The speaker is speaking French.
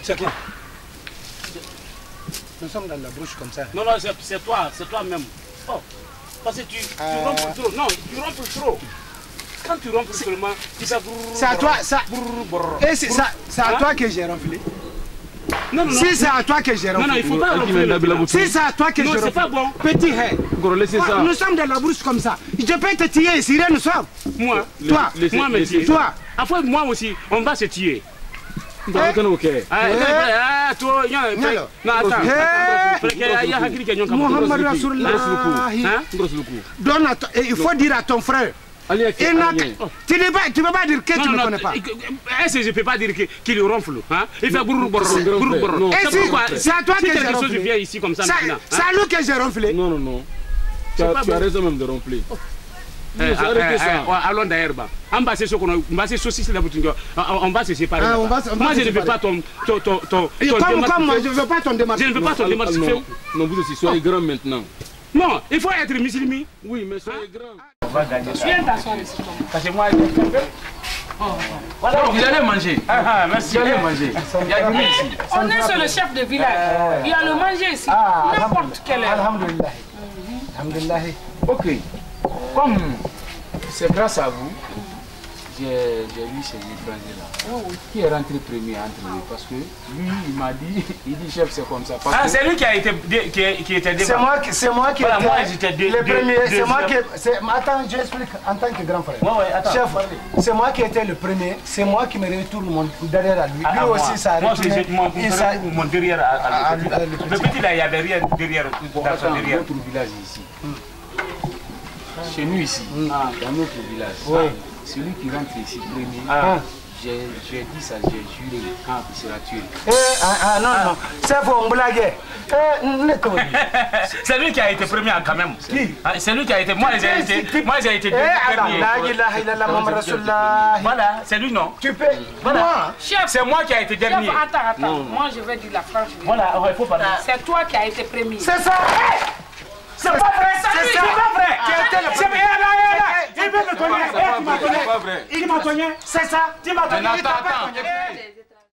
C'est quoi? Nous sommes dans la brouche comme ça. Non, non, c'est toi-même. Oh, parce que tu rompes trop. Non, tu rompes trop. Quand tu rompes seulement, tu fais brrr. C'est à toi, ça. Et c'est à toi que j'ai rempli. Non, non, si c'est à toi que j'ai rempli. Non, non, il faut pas remplir. Si c'est à toi que j'ai rempli. Non, c'est pas bon. Petit haie. Laissez ça. Nous sommes dans la brouche comme ça. Je peux te tuer ici, nous sommes. Moi, toi, moi, monsieur. Toi. Après, moi aussi, on va se tuer. Ok. Ah, toi, non, attends. Mohamed Rasulullah. Il faut dire à ton frère. Tu ne peux pas dire que tu ne connais pas. Est-ce que je ne peux pas dire qu'il ronfle? Il fait brrr, brrr, brrr. C'est à toi que j'ai ronflé. Si vient ici comme ça maintenant. C'est à lui que j'ai ronflé. Non, non, non. Tu as raison même de ronfler. Allons d'ailleurs, on va se séparer. Moi, je ne veux pas ton Comme moi, je ne veux pas ton démarche. Je ne veux pas ton démarche. Non, vous aussi, soyez grand maintenant. Non, il faut être musulman. Oui, mais soyez grand. On va gagner. Viens t'asseoir ici. Parce que moi, voilà, vous allez manger. Merci. Vous allez manger. Il y a du ici. On est sur le chef de village. Il y a le manger ici. N'importe quelle heure. Alhamdulillah. Alhamdulillah. Ok. Comme c'est grâce à vous, j'ai lu ces étrangers-là, qui est rentré premier entre eux, parce que lui, il m'a dit, il dit chef, c'est comme ça. C'est lui qui a été débat. C'est moi qui voilà, moi, j'étais le premier. C'est moi qui. Attends, j'explique en tant que grand frère. Attends, chef, c'est moi qui étais le premier. C'est moi qui me retourne mon derrière à lui. Lui aussi, ça a retourné. Moi, mon derrière à lui. Le petit là, il n'y avait rien derrière. Dans son derrière. Notre village ici. Chez nous ici, dans notre village, celui qui rentre ici premier, j'ai dit ça, j'ai juré, il sera tué. Non, non, c'est pour me blaguer. C'est lui qui a été premier quand même. Qui? C'est lui qui a été. Moi j'ai été dernier. Voilà, c'est lui non. Tu peux. Voilà. C'est moi qui a été dernier. Attends. Moi je vais dire la franche. Voilà, il faut parler. C'est toi qui a été premier. C'est ça. C'est pas vrai, c'est pas vrai. Il veut me connaître. C'est pas vrai. Il m'a cogné. C'est ça. Tu m'as cogné.